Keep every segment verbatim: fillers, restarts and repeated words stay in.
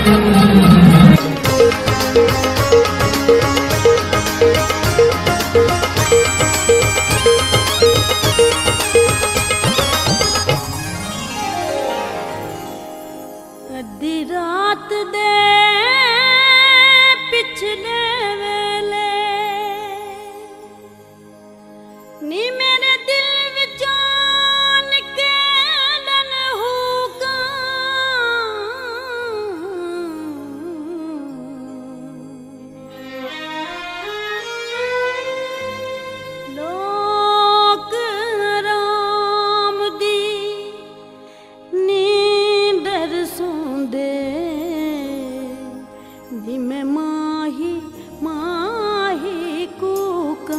अद्धी रात दे पिछले वेले नी मेरे दिल विचों निकलन हुक्म लोक राम दी नींदर सोंदे दी मैं माही माही कूकां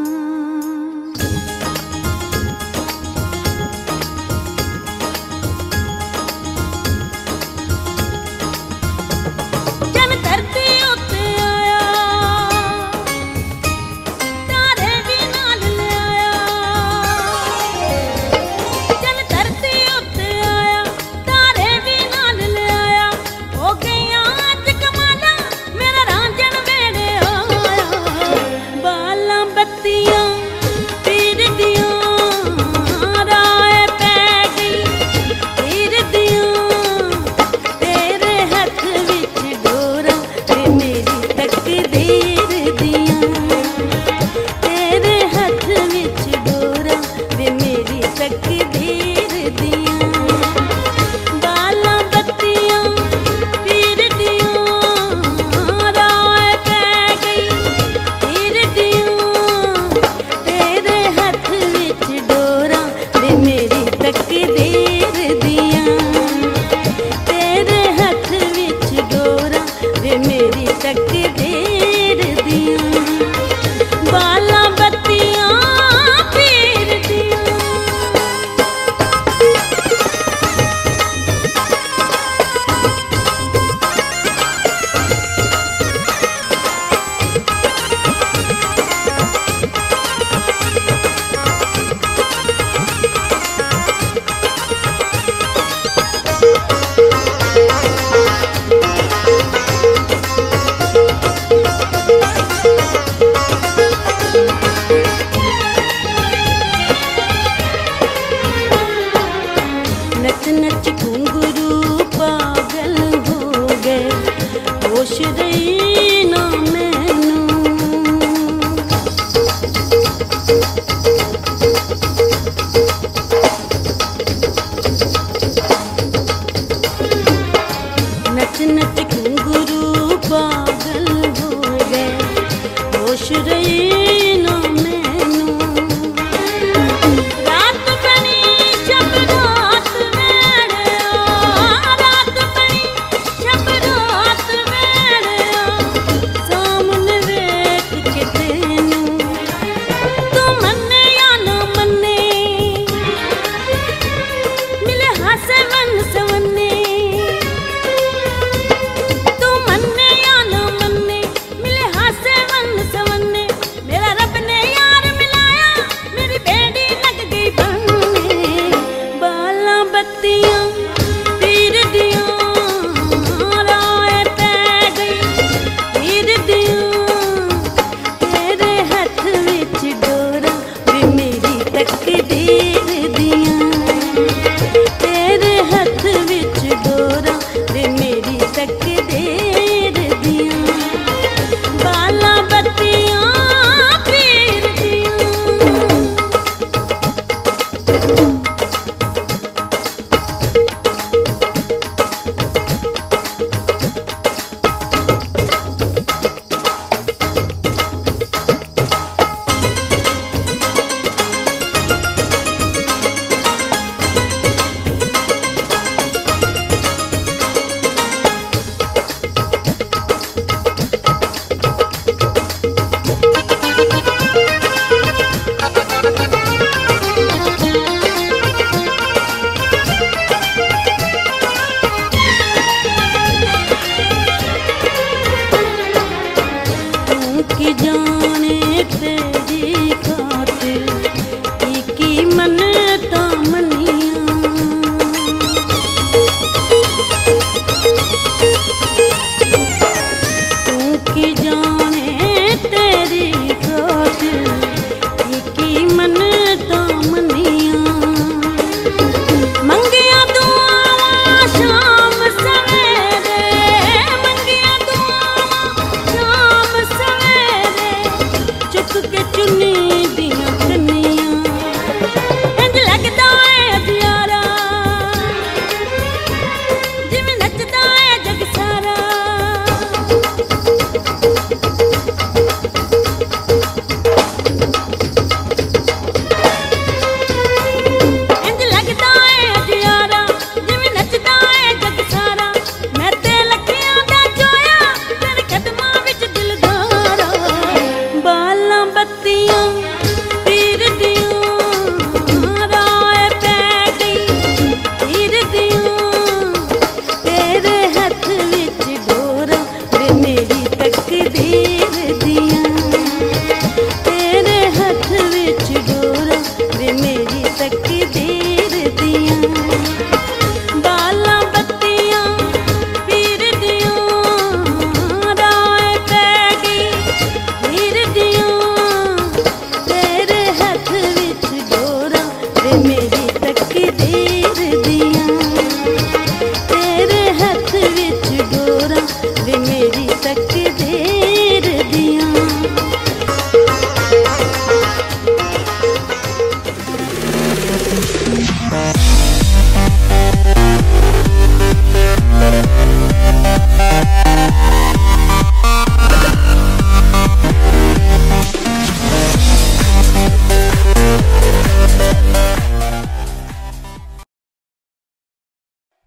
जन धरती उत्ते आया तारे भी नाल ले आया जन धरती उत्ते आया तारे भी नाल ले आया हो गईयां अज कमाला मेरा रांझण वेड़े आया बालां बत्तियां पीर दियां राय पै गई पीर दियां तेरे हथ विच डोरां वे मेरी तकदीर दियां तेरे हथ विच डोरां वे मेरी तकदीर दियां बालां बत्तियां पीर दियां राय पै गई पीर दियां तेरे हथ विच डोरां वे मेरी तकदीर दियां तेरे हथ विच डोरां वे मेरी तकदीर दियां बालां बत्तियां पीर दियां नच नच घुंघरू पागल हो गए होश रही ना मैनू नच नच